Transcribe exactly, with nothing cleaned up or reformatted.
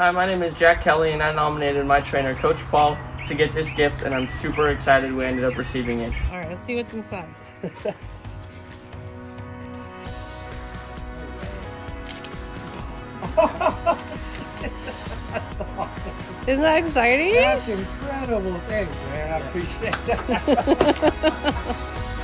Hi, my name is Jack Kelly, and I nominated my trainer, Coach Paul, to get this gift, and I'm super excited we ended up receiving it. All right, let's see what's inside. That's awesome. Isn't that exciting? That's incredible. Thanks, man. I appreciate that.